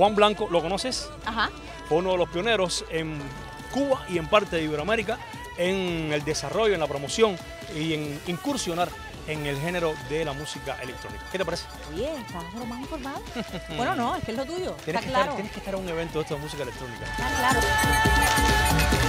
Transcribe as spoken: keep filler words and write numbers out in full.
Juan Blanco, ¿lo conoces? Ajá. Fue uno de los pioneros en Cuba y en parte de Iberoamérica en el desarrollo, en la promoción y en incursionar en el género de la música electrónica. ¿Qué te parece? Oye, estás de lo más informado. Bueno, no, es que es lo tuyo. Tienes Está que, claro. estar, tienes que estar a un evento de esto de música electrónica. Está claro.